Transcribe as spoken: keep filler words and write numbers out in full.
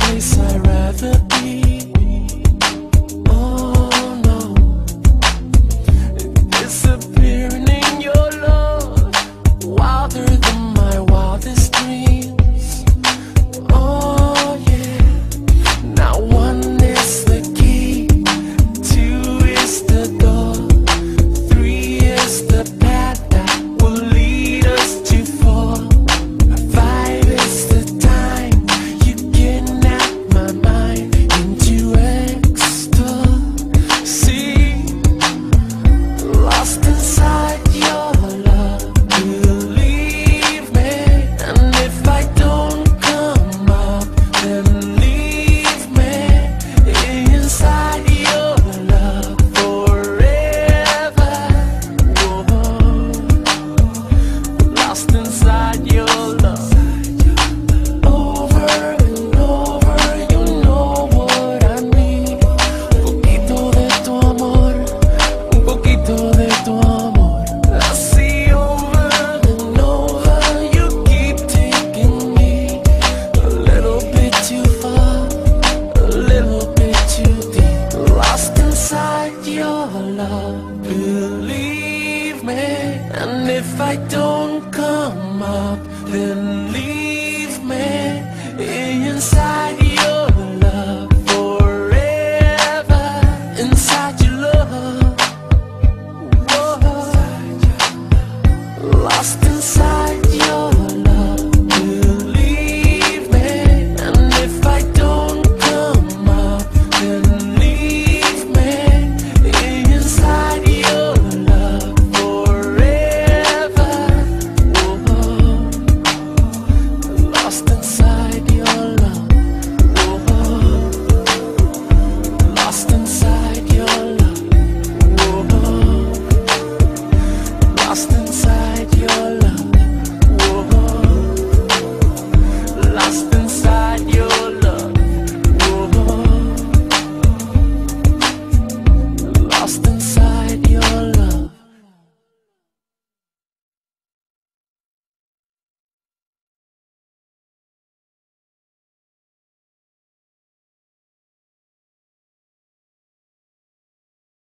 place I'd rather be. Oh no, disappearing in your love, wilder than my wildest dreams. Oh yeah, now one is the key, two is the door, three is the path that will lead us to four. Five is the time you kidnap my mind into ecstasy, lost inside your love. Believe me, and if I don't come up, then leave me inside your love forever. Whoa. Lost inside your love. Over and over, you know what I need. Un poquito de tu amor, un poquito de tu amor. I see over and over, you keep taking me a little bit too far, a little bit too deep. Lost inside your love, believe me, and if I don't